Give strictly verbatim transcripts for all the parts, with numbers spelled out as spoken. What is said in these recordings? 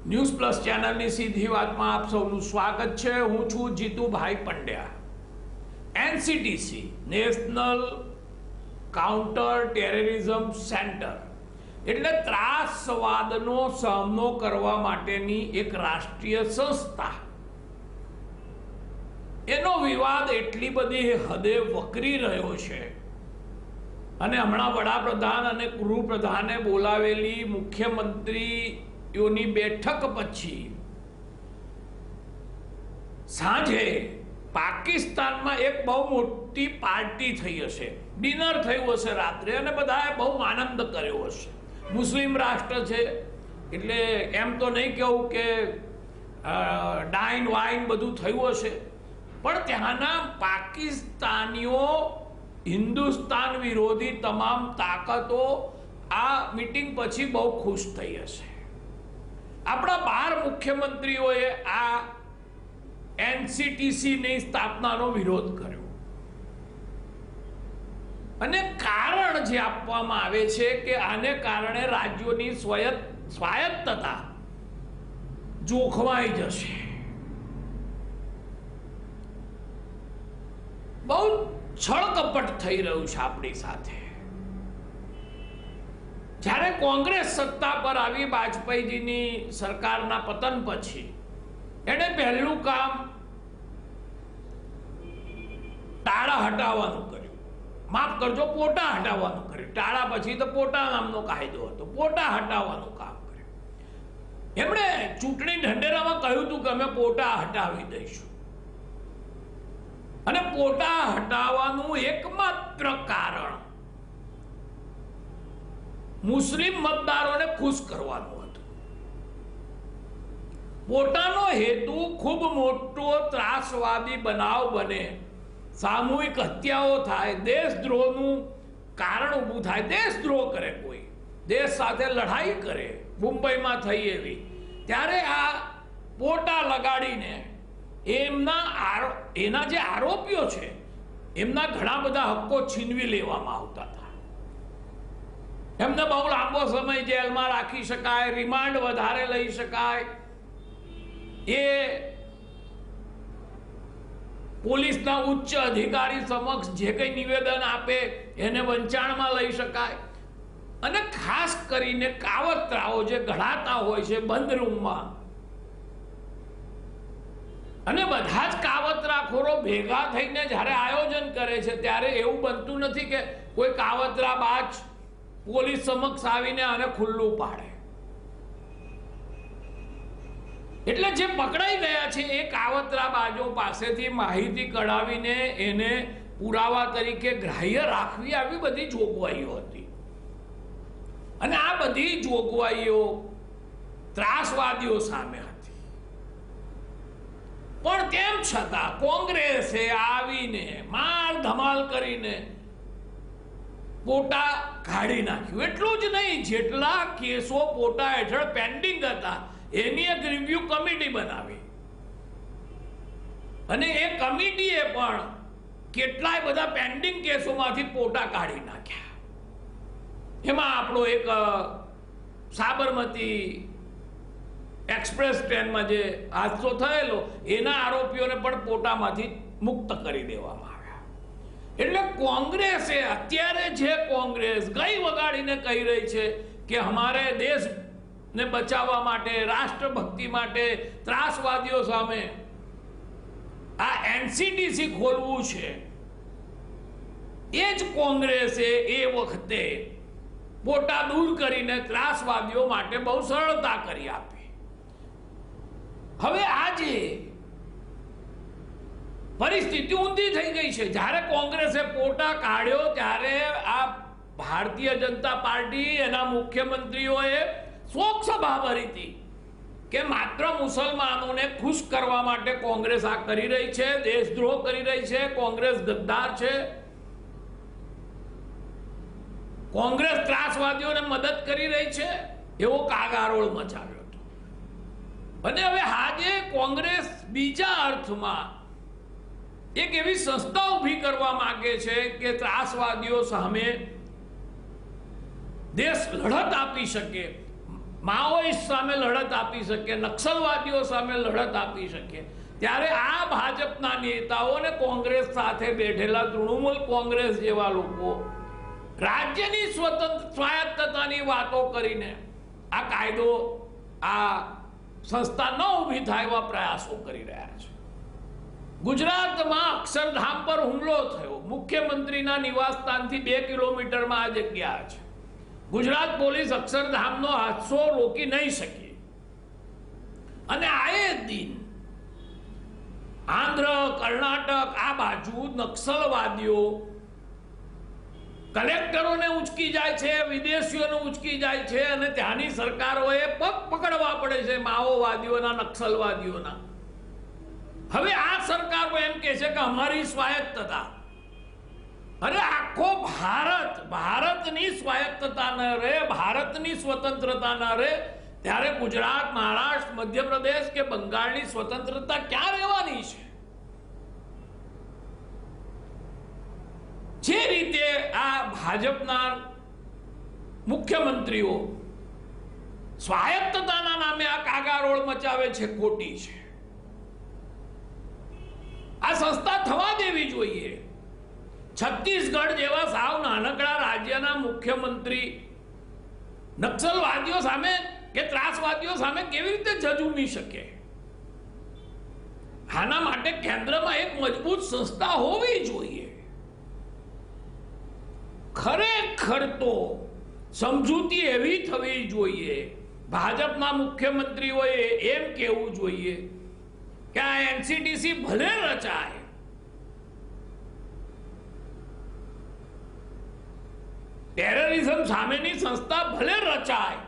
News plus ચેનલની સીધી વાતમાં આપ સૌનું સ્વાગત છે। હું છું Jitubhai Pandya. NCTC national counter terrorism centre એટલે ત્રાસવાદનો સામનો કરવા માટેની એક રાષ્ટ્રીય સંસ્થા, એનો વિવાદ એટલી બધી હદે વકરી રહ્યો છે અને હમણાં વડાપ્રધાન અને ગૃહપ્રધાને બોલાવેલી મુખ્યમંત્રીઓની બેઠક પછી સાંજે પાકિસ્તાનમાં એક બહુ મોટી પાર્ટી થઈ હશે, ડિનર થયું હશે રાત્રે, અને બધાએ બહુ આનંદ કર્યો હશે। મુસ્લિમ રાષ્ટ્ર છે એટલે એમ તો નહીં કહું કે ડાઇન વાઇન બધું થયું હશે, પણ ત્યાંના પાકિસ્તાનીઓ, હિન્દુસ્તાન વિરોધી તમામ તાકાતો આ મીટિંગ પછી બહુ ખુશ થઈ હશે। આપણા બાર મુખ્યમંત્રીઓએ આ એનસીટીસીની સ્થાપનાનો વિરોધ કર્યો અને કારણ જે આપવામાં આવે છે કે આને કારણે રાજ્યોની સ્વાયત્ત સ્વાયત્તતા જોખમાઈ જશે। બહુ છળકપટ થઈ રહ્યું છે આપણી સાથે। જ્યારે કોંગ્રેસ સત્તા પર આવી વાજપેયીજીની સરકારના પતન પછી એણે પહેલું કામ ટાળા હટાવવાનું કર્યું, માફ કરજો પોટા હટાવવાનું કર્યું। ટાળા પછી તો પોટા નામનો કાયદો હતો, પોટા હટાવવાનું કામ કર્યું। એમણે ચૂંટણી ઢંઢેરામાં કહ્યું હતું કે અમે પોટા હટાવી દઈશું, અને પોટા હટાવવાનું એકમાત્ર કારણ મુસ્લિમ મતદારોને ખુશ કરવાનું હતું। પોતાનો હેતુ ખૂબ મોટો ત્રાસવાદી બનાવ બને, સામૂહિક હત્યાઓ થાય, દેશદ્રોહનું કારણ ઊભું થાય, દેશદ્રોહ કરે, કોઈ દેશ સાથે લડાઈ કરે, મુંબઈમાં થઈ એવી, ત્યારે આ પોટા લગાડીને એમના એના જે આરોપીઓ છે એમના ઘણા બધા હક્કો છીનવી લેવામાં આવતા હતા। એમને બહુ લાંબો સમય જેલમાં રાખી શકાય, રિમાન્ડ વધારે લઈ શકાય, એ પોલીસના ઉચ્ચ અધિકારી સમક્ષ જે કંઈ નિવેદન આપે એને વંચાણમાં લઈ શકાય, અને ખાસ કરીને કાવતરાઓ જે ઘડાતા હોય છે બંધ રૂમમાં, અને બધા જ કાવતરાખોરો ભેગા થઈને જ્યારે આયોજન કરે છે ત્યારે એવું બનતું નથી કે કોઈ કાવતરા બાજ પોલીસ સમક્ષ આવીને આને ખુલ્લું પાડે। એટલે જે પકડાઈ ગયા છે એ કાવતરા બાજો પાસેથી માહિતી કઢાવીને એને પુરાવા તરીકે ગ્રાહ્ય રાખવી, આવી બધી જોગવાઈઓ હતી। અને આ બધી જોગવાઈઓ ત્રાસવાદીઓ સામે હતી, પણ તેમ છતાં કોંગ્રેસે આવીને માલ ધમાલ કરીને પોટા કાઢી નાખ્યું। એટલું જ નહીં, જેટલા કેસો પોટા હેઠળ પેન્ડિંગ હતા એની એક રિવ્યુ કમિટી બનાવી, અને એ કમિટીએ પણ કેટલાય બધા પેન્ડિંગ કેસોમાંથી પોટા કાઢી નાખ્યા। એમાં આપણો એક સાબરમતી એક્સપ્રેસ ટ્રેનમાં જે હાદસો થયેલો એના આરોપીઓને પણ પોટામાંથી મુક્ત કરી દેવામાં આવ્યા। એટલે કોંગ્રેસે અત્યારે જે કોંગ્રેસ ગઈ વગાડીને કહી રહી છે કે અમારે દેશને બચાવવા માટે, રાષ્ટ્રભક્તિ માટે, ત્રાસવાદીઓ સામે આ એનસીટીસી ખોલવું છે, એ જ કોંગ્રેસે એ વખતે પોટા દૂર કરીને ત્રાસવાદીઓ માટે બહુ સરળતા કરી આપી। હવે આજે પરિસ્થિતિ ઊંધી થઈ ગઈ છે। જ્યારે કોંગ્રેસે પોટા કાઢ્યો ત્યારે આ ભારતીય જનતા પાર્ટી, એના મુખ્યમંત્રીઓએ શોક સભા ભરી હતી કે માત્ર મુસલમાનોને ખુશ કરવા માટે કોંગ્રેસ આ કરી રહી છે, દેશદ્રોહ કરી રહી છે, કોંગ્રેસ ગદ્દાર છે, કોંગ્રેસ ત્રાસવાદીઓને મદદ કરી રહી છે, એવો કાગારોળ મચાવ્યો હતો। અને હવે આજે કોંગ્રેસ બીજા અર્થમાં એક એવી સંસ્થા ઊભી કરવા માંગે છે કે ત્રાસવાદીઓ સામે દેશ લડત આપી શકે, માઓઇસ્ટ સામે લડત આપી શકે, નક્સલવાદીઓ સામે લડત આપી શકે, ત્યારે આ ભાજપના નેતાઓ અને કોંગ્રેસ સાથે બેઠેલા તૃણમૂલ કોંગ્રેસ જેવા લોકો રાજ્યની સ્વતંત્ર સ્વાયત્તતાની વાતો કરીને આ કાયદો આ સંસ્થા ન ઊભી થાય એવા પ્રયાસો કરી રહ્યા છે. ગુજરાતમાં અક્ષરધામ પર હુમલો થયો, મુખ્યમંત્રીના નિવાસસ્થાનથી બે કિલોમીટરમાં આ જગ્યા છે. ગુજરાત પોલીસ અક્ષરધામનો હાદસો રોકી નહીં શકી અને આએ દિન આંધ્ર, કર્ણાટક આ બાજુ નક્સલવાદીઓ કલેક્ટરોને ઉંચકી જાય છે, વિદેશીઓને ઉંચકી જાય છે અને ત્યાંની સરકારોએ પગ પકડવા પડે છે માઓવાદીઓના, નક્સલવાદીઓના. હવે આ સરકારો એમ કહે છે કે અમારી સ્વાયત્તતા. અરે આખો ભારત ભારતની સ્વાયત્તતા ન રહે, ભારતની સ્વતંત્રતા ન રહે, ત્યારે ગુજરાત, મહારાષ્ટ્ર, મધ્યપ્રદેશ કે બંગાળની સ્વતંત્રતા ક્યાં રહેવાની છે? જે રીતે આ ભાજપના મુખ્યમંત્રીઓ સ્વાયત્તતાના નામે આ કાગારોળ મચાવે છે, ખોટી છે. આ સંસ્થા થવા દેવી જોઈએ. છત્તીસગઢ જેવા સાવ નાનકડા રાજ્યના મુખ્યમંત્રી નક્સલવાદીઓ સામે કે ત્રાસવાદીઓ સામે કેવી રીતે ઝઝૂમી શકે? આના માટે કેન્દ્રમાં એક મજબૂત સંસ્થા હોવી જોઈએ. ખરેખર તો સમજૂતી એવી થવી જોઈએ, ભાજપના મુખ્યમંત્રીઓએ એમ કહેવું જોઈએ કે આ એનસીટીસી ભલે રચાય, ટેરરિઝમ સામેની સંસ્થા ભલે રચાય,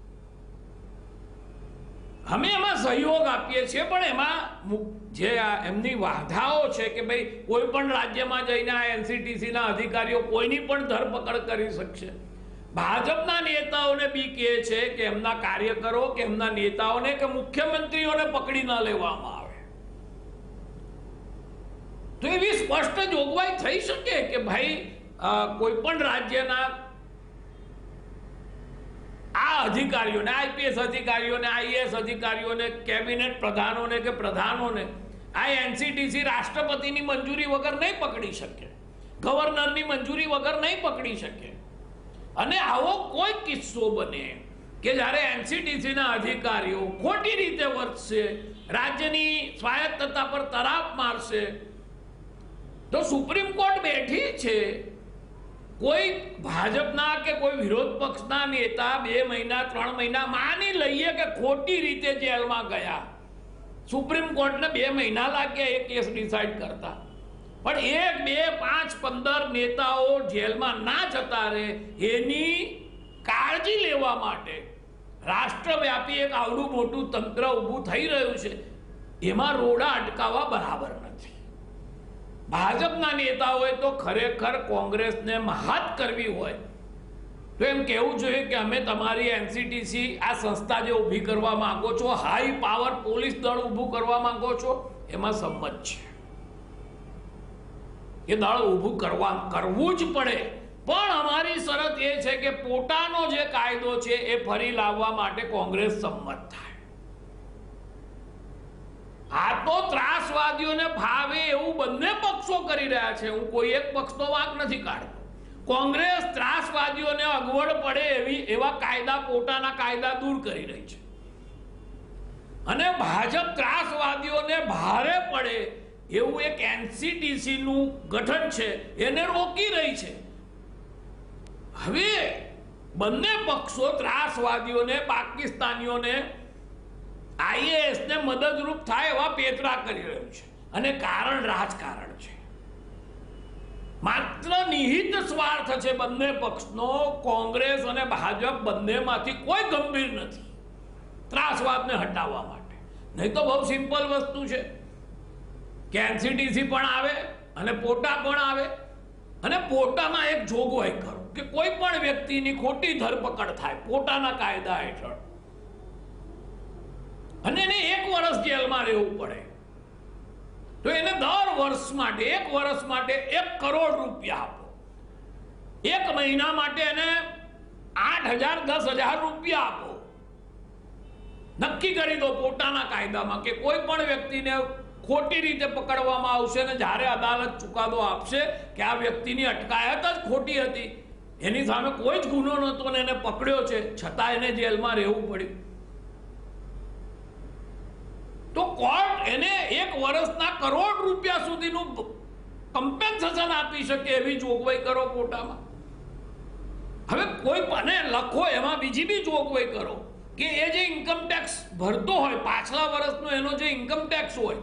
અમે એમાં સહયોગ આપીએ છીએ, પણ એમાં જે એમની વાધાઓ છે કે ભાઈ કોઈ પણ રાજ્યમાં જઈને આ એનસીટીસીના અધિકારીઓ કોઈની પણ ધરપકડ કરી શકશે. ભાજપના નેતાઓને બી કહે છે કે એમના કાર્યકરો કે એમના નેતાઓને કે મુખ્યમંત્રીઓને પકડી ન લેવામાં આવે. તો એવી સ્પષ્ટ જોગવાઈ થઈ શકે કે ભાઈ કોઈ પણ રાજ્યના આ અધિકારીઓને, આઈપીએસ અધિકારીઓને, આઈએએસ અધિકારીઓને, કેબિનેટ પ્રધાનોને કે પ્રધાનોને આ એનસીટીસી રાષ્ટ્રપતિની મંજૂરી વગર નહીં પકડી શકે, ગવર્નરની મંજૂરી વગર નહીં પકડી શકે. અને આવો કોઈ કિસ્સો બને કે જ્યારે એનસીટીસીના અધિકારીઓ ખોટી રીતે વર્તશે, રાજ્યની સ્વાયત્તતા પર તરાપ મારશે, તો સુપ્રીમ કોર્ટ બેઠી છે. કોઈ ભાજપના કે કોઈ વિરોધ પક્ષના નેતા બે મહિના ત્રણ મહિના માની લઈએ કે ખોટી રીતે જેલમાં ગયા, સુપ્રીમ કોર્ટને બે મહિના લાગ્યા એ કેસ ડિસાઈડ કરતા, પણ એક બે પાંચ પંદર નેતાઓ જેલમાં ના જતા રહે એની કાળજી લેવા માટે રાષ્ટ્રવ્યાપી એક આવડું મોટું તંત્ર ઊભું થઈ રહ્યું છે. એમાં રોડા અટકાવવા બરાબર નથી. ભાજપના નેતાઓએ તો ખરેખર કોંગ્રેસને મહાત કરવી હોય તો એમ કહેવું જોઈએ કે અમે તમારી એનસીટીસી આ સંસ્થા જે ઊભી કરવા માંગો છો, હાઈ પાવર પોલીસ દળ ઊભું કરવા માંગો છો, એમાં સંમત છે. એ દળ ઊભું કરવા કરવું જ પડે, પણ અમારી શરત એ છે કે પોતાનો જે કાયદો છે એ ફરી લાવવા માટે કોંગ્રેસ સંમત થાય. આ તો ત્રાસવાદીઓને ભાવે એવું બંને પક્ષો કરી રહ્યા છે. હું કોઈ એક પક્ષનો વાંક નથી કાઢતો. કોંગ્રેસ ત્રાસવાદીઓને અગવડ પડે એવી એવા કાયદા, પોતાના કાયદા દૂર કરી રહી છે, અને ભાજપ ત્રાસવાદીઓને ભારે પડે એવું એક એનસીટીસી નું ગઠન છે એને રોકી રહી છે. હવે બંને પક્ષો ત્રાસવાદીઓને, પાકિસ્તાનીઓને, આઈએએસ ને મદદરૂપ થાય એવા પેતરા કરી રહ્યું છે, અને કારણ રાજકારણ છે. માત્ર નિહિત સ્વાર્થ છે બંને પક્ષનો. કોંગ્રેસ અને ભાજપ બંનેમાંથી કોઈ ગંભીર નથી ત્રાસવાદને હટાવવા માટે. નહીં તો બહુ સિમ્પલ વસ્તુ છે કે એનસીટીસી પણ આવે અને પોટા પણ આવે, અને પોટામાં એક જોગવાઈ કરો કે કોઈ પણ વ્યક્તિની ખોટી ધરપકડ થાય પોતાના કાયદા હેઠળ અને એને એક વર્ષ જેલમાં રહેવું પડે, તો એને દર વર્ષ માટે એક વર્ષ માટે એક કરોડ રૂપિયા આપો, એક મહિના માટે એને આઠ હજાર દસ હજાર રૂપિયા આપો, નક્કી કરી દો પોતાના કાયદામાં કે કોઈ પણ વ્યક્તિને ખોટી રીતે પકડવામાં આવશે ને જ્યારે અદાલત ચુકાદો આપશે કે આ વ્યક્તિની અટકાયત જ ખોટી હતી, એની સામે કોઈ જ ગુનો નહોતો ને એને પકડ્યો છે છતાં એને જેલમાં રહેવું પડ્યું, તો કોર્ટ એને એક વર્ષના કરોડ રૂપિયા સુધીનું કમ્પેન્સેશન આપી શકે એવી જોગવાઈ કરો કોટામાં. હવે કોઈ પણ લખો એમાં બીજી બી જોગવાઈ કરો કે એ જે ઇન્કમ ટેક્સ ભરતો હોય પાછલા વર્ષનો એનો જે ઇન્કમ ટેક્સ હોય,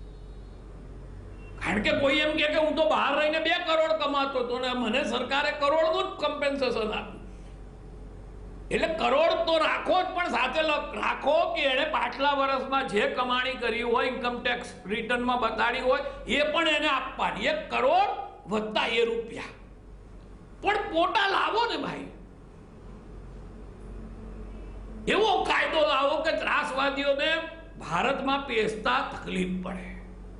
કારણ કે કોઈ એમ કે હું તો બહાર રહીને બે કરોડ કમાતો હતો ને મને સરકારે કરોડનું જ કમ્પેન્સેશન આપ્યું, એટલે કરોડ તો રાખો જ પણ સાથે રાખો કે એણે પાછલા વર્ષમાં જે કમાણી કરી હોય ઇન્કમ ટેક્સ રિટર્નમાં બતાડી હોય એ પણ એને આપવાની, એક કરોડ વત્તા એ રૂપિયા. પણ પોટા લાવો ને ભાઈ, એવો કાયદો લાવો કે ત્રાસવાદીઓને ભારતમાં પેસતા તકલીફ પડે,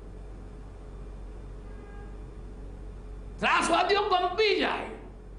ત્રાસવાદીઓ કંપી જાય.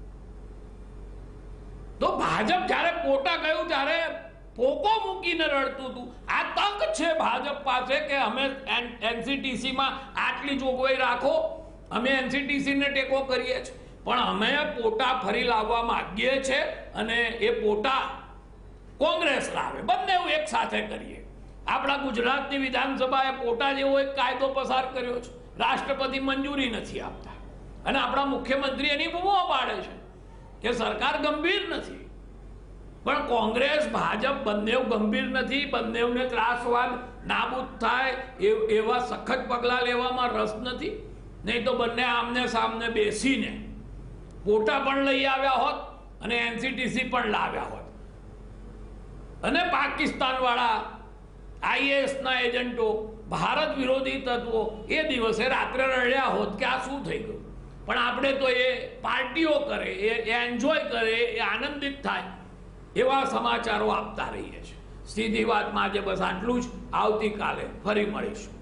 તો ભાજપ જ્યારે પોટા ગયું ત્યારે પોકો મૂકીને રડતું હતું. આ તક છે ભાજપ પાસે કે અમે એનસીટીસી માં આટલી જોગવાઈ રાખો, અમે એનસીટીસી ને ટેકો કરીએ છીએ, પણ અમે પોટા ફરી લાવવા માંગીએ છીએ અને એ પોટા કોંગ્રેસ લાવે, બંને એક સાથે કરીએ. આપણા ગુજરાતની વિધાનસભાએ પોટા જેવો એક કાયદો પસાર કર્યો છે, રાષ્ટ્રપતિ મંજૂરી નથી આપતા અને આપણા મુખ્યમંત્રી એની બૂમો પાડે છે કે સરકાર ગંભીર નથી. પણ કોંગ્રેસ ભાજપ બંને ગંભીર નથી, બંનેને ત્રાસવાદ નાબૂદ થાય એવા સખત પગલાં લેવામાં રસ નથી. નહીં તો બંને આમને સામને બેસીને પોટા પણ લઈ આવ્યા હોત અને એનસીટીસી પણ લાવ્યા હોત અને પાકિસ્તાન વાળા આઈએએસ ના એજન્ટો ભારત વિરોધી તત્વો એ દિવસે રાત્રે રડ્યા હોત કે આ શું થઈ ગયું. પણ આપણે તો એ પાર્ટીઓ કરે, એ એન્જોય કરે, એ આનંદિત થાય એવા સમાચારો આપતા રહીએ છીએ. સીધી વાતમાં આજે બસ આટલું જ. આવતીકાલે ફરી મળીશું.